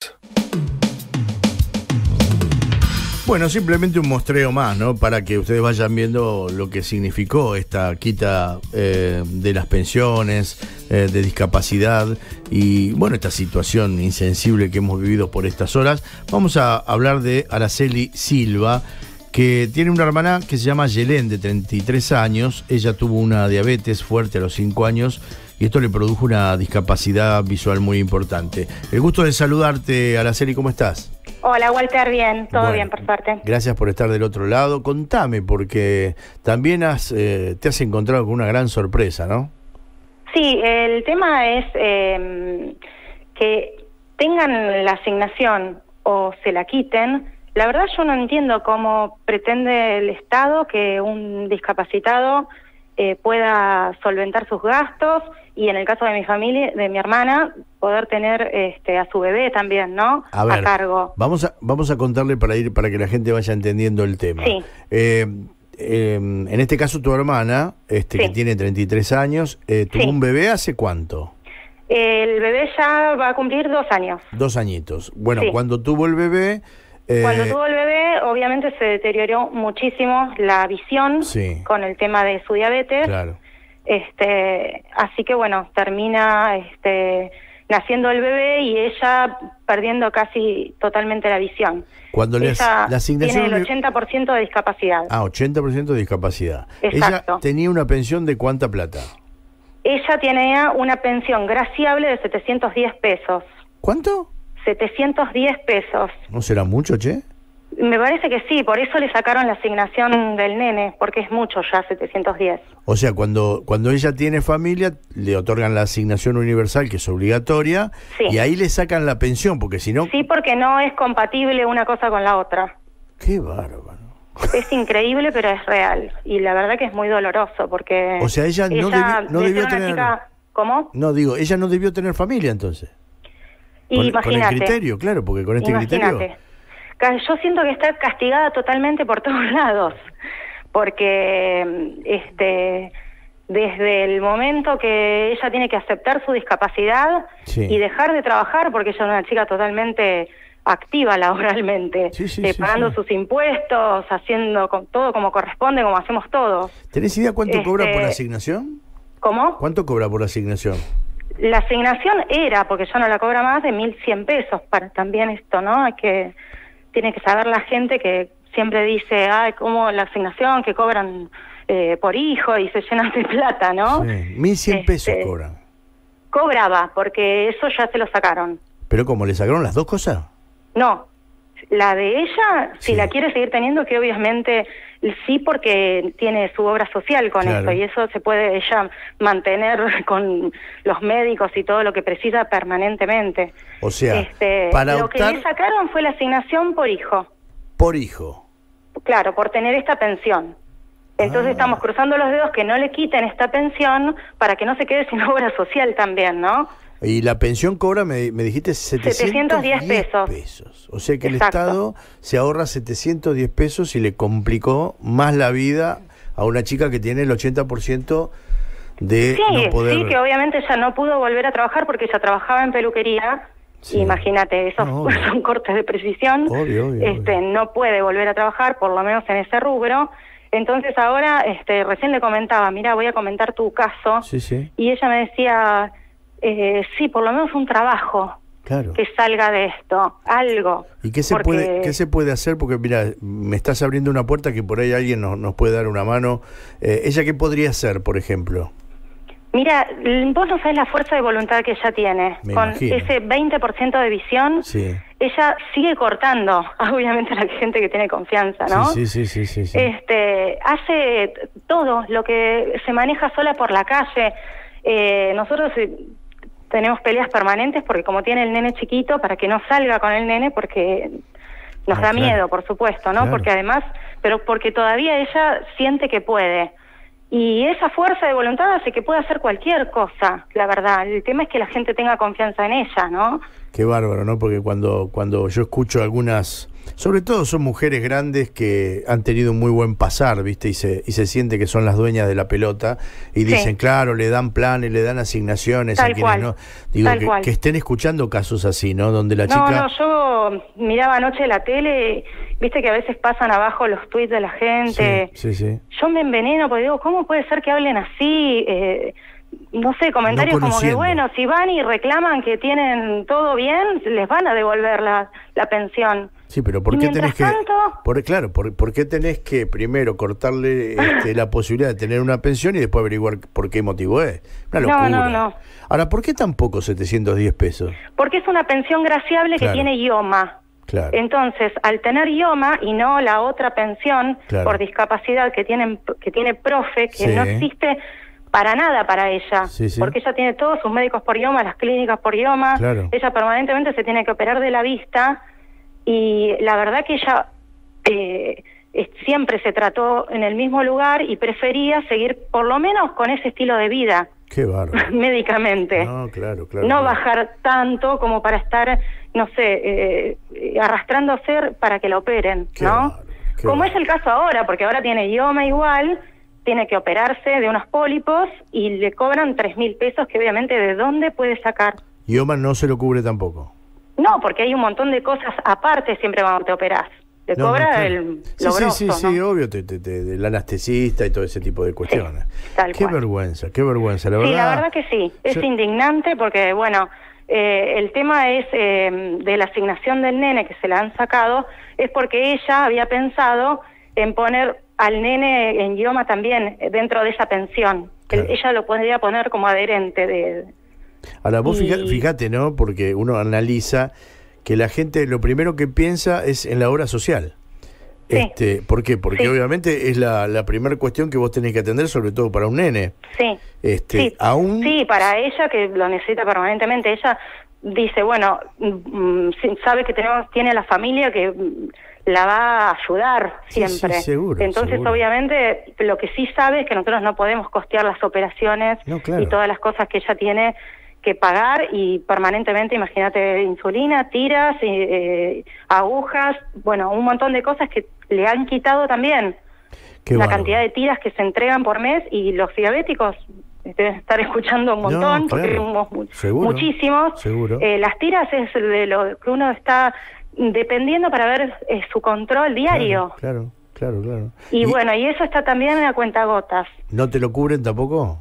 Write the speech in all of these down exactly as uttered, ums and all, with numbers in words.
Bueno, simplemente un muestreo más, ¿no? Para que ustedes vayan viendo lo que significó esta quita eh, de las pensiones, eh, de discapacidad y, bueno, esta situación insensible que hemos vivido por estas horas. Vamos a hablar de Araceli Silva, que tiene una hermana que se llama Yelén, de treinta y tres años. Ella tuvo una diabetes fuerte a los cinco años y esto le produjo una discapacidad visual muy importante. El gusto de saludarte, Araceli, ¿cómo estás? Hola, Walter, bien, todo Bueno, bien, por suerte. Gracias por estar del otro lado. Contame, porque también has, eh, te has encontrado con una gran sorpresa, ¿no? Sí, el tema es eh, que tengan la asignación o se la quiten. La verdad yo no entiendo cómo pretende el Estado que un discapacitado eh, pueda solventar sus gastos y en el caso de mi familia, de mi hermana, poder tener este, a su bebé también, ¿no? A ver, a cargo. Vamos a, vamos a contarle para ir para que la gente vaya entendiendo el tema. Sí. Eh, eh, en este caso tu hermana, este, Sí. que tiene treinta y tres años, eh, ¿tuvo Sí. un bebé hace cuánto? El bebé ya va a cumplir dos años. Dos añitos. Bueno, Sí. cuando tuvo el bebé... Eh, Cuando tuvo el bebé, obviamente se deterioró muchísimo la visión Sí. con el tema de su diabetes. Claro. Este, así que bueno, termina este, naciendo el bebé y ella perdiendo casi totalmente la visión. Cuando le Ella as- la asignación... tiene el ochenta por ciento de discapacidad. Ah, ochenta por ciento de discapacidad. Exacto. Ella tenía una pensión de ¿cuánta plata? Ella tenía una pensión graciable de setecientos diez pesos. ¿Cuánto? setecientos diez pesos. ¿No será mucho, che? Me parece que sí, por eso le sacaron la asignación del nene, porque es mucho ya, setecientos diez. O sea, cuando, cuando ella tiene familia, le otorgan la asignación universal, que es obligatoria, Sí. y ahí le sacan la pensión, porque si no... Sí, porque no es compatible una cosa con la otra. ¡Qué bárbaro! Es increíble, pero es real. Y la verdad que es muy doloroso, porque... O sea, ella no debi- no de debió ser una tener- chica- ¿Cómo? No, digo, ella no debió tener familia, entonces. Con, con el Imagínate. criterio, claro, porque con este Imagínate. criterio... Ca- Yo siento que está castigada totalmente por todos lados, porque este desde el momento que ella tiene que aceptar su discapacidad Sí. y dejar de trabajar, porque ella es una chica totalmente activa laboralmente, Sí, sí, eh, sí, pagando sí. sus impuestos, haciendo con todo como corresponde, como hacemos todos. ¿Tenés idea cuánto Este- cobra por asignación? ¿Cómo? ¿Cuánto cobra por asignación? La asignación era, porque ya no la cobra más, de mil cien pesos. Para también esto, ¿no? Hay que tiene que saber la gente que siempre dice, ay, cómo la asignación que cobran eh, por hijo y se llenan de plata, ¿no? Sí, mil cien pesos Este, cobran. Cobraba, porque eso ya se lo sacaron. ¿Pero cómo, le sacaron las dos cosas? No, la de ella, si Sí. la quiere seguir teniendo, que obviamente sí, porque tiene su obra social con Claro. esto, y eso se puede ella mantener con los médicos y todo lo que precisa permanentemente. O sea, Este, para lo optar que le sacaron fue la asignación por hijo, por hijo. claro, por tener esta pensión. Entonces Ah. estamos cruzando los dedos que no le quiten esta pensión para que no se quede sin obra social también, ¿no? Y la pensión cobra, me, me dijiste, setecientos diez setecientos diez pesos. O sea que Exacto. el Estado se ahorra setecientos diez pesos y le complicó más la vida a una chica que tiene el ochenta por ciento de Sí, no poder... sí, que obviamente ella no pudo volver a trabajar porque ella trabajaba en peluquería. Sí. Imagínate, esos No, obvio. son cortes de precisión. Obvio, obvio, este, obvio. no puede volver a trabajar, por lo menos en ese rubro. Entonces ahora, este, recién le comentaba, mira, voy a comentar tu caso. Sí, sí, Y ella me decía, eh, sí, por lo menos un trabajo claro. que salga de esto, algo. ¿Y qué se, Porque- puede, qué se puede hacer? Porque mira, me estás abriendo una puerta que por ahí alguien nos, nos puede dar una mano. Eh, ¿Ella qué podría hacer, por ejemplo? Mira, vos no sabés la fuerza de voluntad que ella tiene. Me Con imagino. ese veinte por ciento de visión, Sí. ella sigue cortando, obviamente, a la gente que tiene confianza, ¿no? Sí, sí, sí, sí, sí, sí. Este, hace todo lo que se maneja sola por la calle. Eh, nosotros eh, tenemos peleas permanentes porque como tiene el nene chiquito, para que no salga con el nene, porque nos Ah, da claro. miedo, por supuesto, ¿no? Claro. Porque además, pero porque todavía ella siente que puede. Y esa fuerza de voluntad hace que pueda hacer cualquier cosa, la verdad. El tema es que la gente tenga confianza en ella, ¿no? Qué bárbaro, ¿no? Porque cuando, cuando yo escucho algunas, sobre todo son mujeres grandes que han tenido un muy buen pasar, ¿viste? Y se, y se siente que son las dueñas de la pelota y dicen, sí, claro, le dan planes, le dan asignaciones tal a quienes cual, no. Digo, tal que, cual. que estén escuchando casos así, ¿no? Donde la no, chica... No, yo miraba anoche la tele, viste que a veces pasan abajo los tweets de la gente. Sí, sí, sí. Yo me enveneno porque digo, ¿cómo puede ser que hablen así? Eh, no sé, comentarios no como que, bueno, si van y reclaman que tienen todo bien, les van a devolver la, la pensión. Sí, pero ¿por y qué tenés tanto, que...? Por, claro, por, ¿por qué tenés que primero cortarle este, la posibilidad de tener una pensión y después averiguar por qué motivo es? Una locura. No, no, no. Ahora, ¿por qué tan poco setecientos diez pesos? Porque es una pensión graciable, claro, que tiene I O M A. Claro. Entonces, al tener I O M A y no la otra pensión, claro, por discapacidad que tienen que tiene profe, que sí, no existe para nada para ella, sí, sí, porque ella tiene todos sus médicos por I O M A, las clínicas por I O M A, claro, ella permanentemente se tiene que operar de la vista y la verdad que ella eh, siempre se trató en el mismo lugar y prefería seguir por lo menos con ese estilo de vida. Qué bárbaro. Médicamente. No, claro, claro. No claro. bajar tanto como para estar, no sé, eh, arrastrándose para que la operen, qué ¿no? Bárbaro, como bárbaro. Es el caso ahora, porque ahora tiene I O M A igual, tiene que operarse de unos pólipos y le cobran tres mil pesos que obviamente ¿de dónde puede sacar? I O M A no se lo cubre tampoco. No, porque hay un montón de cosas aparte siempre cuando te operás. Te no, cobra no, claro. el sí, lo sí, grosso, sí, ¿no? sí, obvio, te, te, te, el anestesista y todo ese tipo de cuestiones. Sí, tal qué cual. vergüenza, qué vergüenza, la verdad. Sí, la verdad que sí, es yo... indignante porque, bueno, eh, el tema es eh, de la asignación del nene que se la han sacado, es porque ella había pensado en poner al nene en I O M A también dentro de esa pensión. Claro. Ella lo podría poner como adherente de... Ahora, vos y... fíjate, fíjate, ¿no? Porque uno analiza que la gente lo primero que piensa es en la obra social. Sí. Este, ¿Por qué? Porque sí, obviamente es la, la primera cuestión que vos tenés que atender, sobre todo para un nene. Sí, este, sí. Aún... sí, para ella que lo necesita permanentemente. Ella dice, bueno, mm, sabe que tenemos, tiene la familia que la va a ayudar siempre. Sí, sí, seguro, Entonces, seguro. obviamente, lo que sí sabe es que nosotros no podemos costear las operaciones no, claro, y todas las cosas que ella tiene que pagar y permanentemente, imagínate, insulina, tiras, eh, agujas, bueno, un montón de cosas que le han quitado también. Qué la bárbaro. Cantidad de tiras que se entregan por mes y los diabéticos deben estar escuchando un montón, no, porque claro, tenemos mu seguro, muchísimos. Seguro. Eh, las tiras es de lo que uno está dependiendo para ver eh, su control diario. Claro, claro, claro. claro. Y, y bueno, y eso está también en la cuentagotas. ¿No te lo cubren tampoco?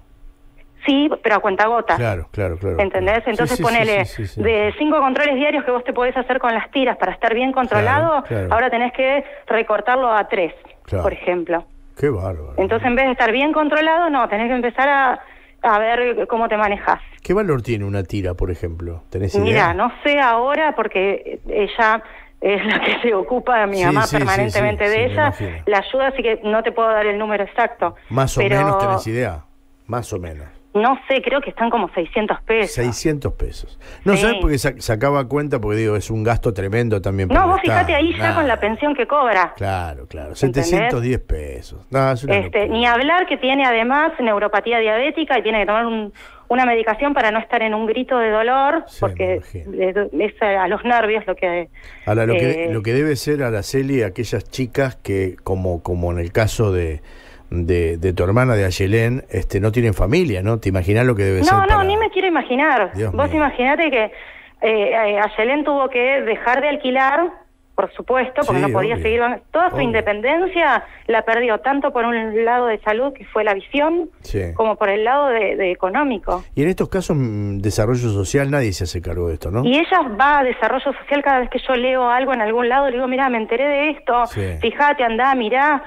Sí, pero a cuentagotas. Claro, claro, claro. ¿Entendés? Claro. Entonces sí, sí, ponele, sí, sí, sí, sí. de cinco controles diarios que vos te podés hacer con las tiras para estar bien controlado, claro, claro. ahora tenés que recortarlo a tres, claro. por ejemplo. Qué bárbaro. Entonces, en vez de estar bien controlado, no, tenés que empezar a, a ver cómo te manejas. ¿Qué valor tiene una tira, por ejemplo? ¿Tenés idea? Mira, no sé ahora porque ella es la que se ocupa de mi sí, mamá sí, permanentemente sí, sí, de sí, ella, la ayuda, así que no te puedo dar el número exacto. Más o pero... menos tenés idea, más o menos. No sé, creo que están como seiscientos pesos. seiscientos pesos. No, sí. ¿sabes? Porque sacaba cuenta, porque digo, es un gasto tremendo también. No, vos fíjate ahí ya con la pensión que cobra. Claro, claro, setecientos diez pesos. No, es una este, ni hablar que tiene además neuropatía diabética y tiene que tomar un, una medicación para no estar en un grito de dolor, sí, porque es a los nervios lo que... Ahora, lo, eh, que, lo que debe ser, Araceli, aquellas chicas que, como, como en el caso de... De, de tu hermana, de Ayelén, este, no tienen familia, ¿no? ¿Te imaginas lo que debe no, ser? No, para... no, ni me quiero imaginar. Dios Vos imaginate que eh, Ayelén tuvo que dejar de alquilar, por supuesto, porque sí, no podía obvio, seguir... Toda su obvio. independencia la perdió, tanto por un lado de salud, que fue la visión, sí. como por el lado de, de económico. Y en estos casos, desarrollo social, nadie se hace cargo de esto, ¿no? Y ella va a desarrollo social cada vez que yo leo algo en algún lado, le digo, mira, me enteré de esto, sí. fíjate, andá, mirá...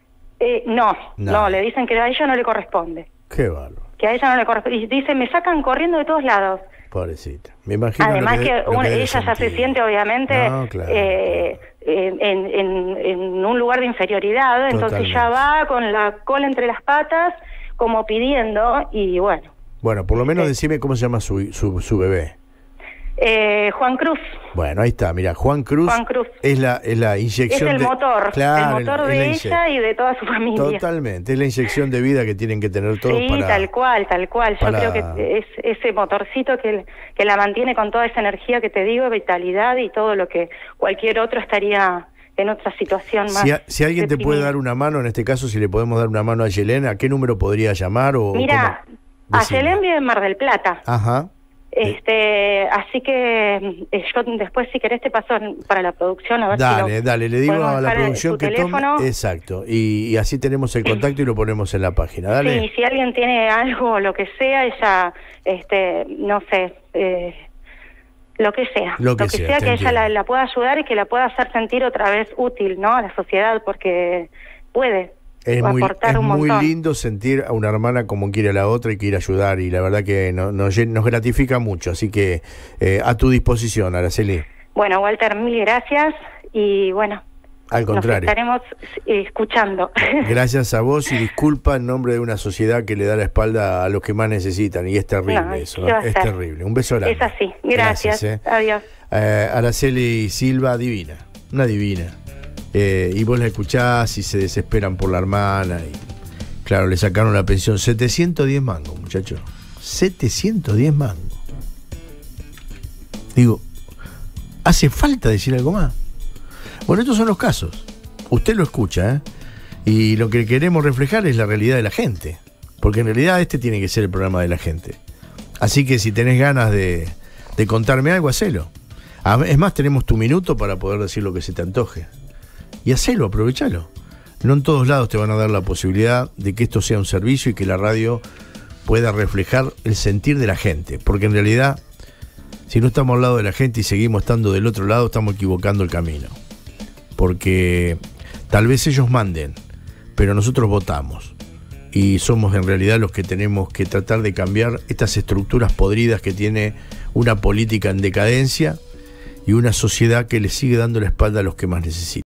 Eh, no, no, no, le dicen que a ella no le corresponde. Qué bárbaro. Que a ella no le corresponde. Y dice, me sacan corriendo de todos lados. Pobrecita. Me imagino. Además que, que, que una, ella ya se siente, obviamente, no, claro, eh, claro. En, en, en un lugar de inferioridad. Totalmente. Entonces ya va con la cola entre las patas, como pidiendo, y bueno. Bueno, por lo menos decime cómo se llama su, su, su bebé. Eh, Juan Cruz. Bueno, ahí está, mira, Juan Cruz, Juan Cruz. es la es la inyección es el de, motor, claro, el motor es de ella y de toda su familia. Totalmente, es la inyección de vida que tienen que tener todos sí, para... tal cual, tal cual. Yo para... creo que es ese motorcito que, que la mantiene con toda esa energía que te digo, vitalidad y todo lo que cualquier otro estaría en otra situación más. Si, a, si alguien te deprimida. puede dar una mano, en este caso, si le podemos dar una mano a Yelena, ¿a qué número podría llamar? O, Mira, ¿cómo? a Yelén vive en Mar del Plata. Ajá. Este, así que eh, yo después, si querés, te paso para la producción a ver Dale, si lo dale, le digo a la dejar producción su que teléfono. tome. Exacto, y, y así tenemos el contacto y lo ponemos en la página. Dale. Sí, si alguien tiene algo o lo que sea, ella, este, no sé, eh, lo que sea, Lo que sea, te que ella entiendo. la, la pueda ayudar y que la pueda hacer sentir otra vez útil, ¿no? A la sociedad, porque puede. Es muy, aportar es un muy montón. lindo sentir a una hermana como quiere a la otra y quiere ayudar, y la verdad que no, nos, llen- nos gratifica mucho, así que eh, a tu disposición, Araceli. Bueno, Walter, mil gracias y bueno, Al contrario. nos estaremos eh, escuchando. Gracias a vos y disculpa en nombre de una sociedad que le da la espalda a los que más necesitan, y es terrible No, eso, ¿qué va a es ser? terrible. Un beso grande. Es así, gracias, eh. adiós. Eh, Araceli Silva, divina, una divina. Eh, y vos la escuchás y se desesperan por la hermana. Y claro, le sacaron la pensión. setecientos diez mangos, muchachos. setecientos diez mangos. Digo, ¿hace falta decir algo más? Bueno, estos son los casos. Usted lo escucha, ¿eh? Y lo que queremos reflejar es la realidad de la gente. Porque en realidad este tiene que ser el programa de la gente. Así que si tenés ganas de, de contarme algo, hacelo. Es más, tenemos tu minuto para poder decir lo que se te antoje. Y hacelo, aprovechalo. No en todos lados te van a dar la posibilidad de que esto sea un servicio y que la radio pueda reflejar el sentir de la gente. Porque en realidad, si no estamos al lado de la gente y seguimos estando del otro lado, estamos equivocando el camino. Porque tal vez ellos manden, pero nosotros votamos. Y somos en realidad los que tenemos que tratar de cambiar estas estructuras podridas que tiene una política en decadencia y una sociedad que le sigue dando la espalda a los que más necesitan.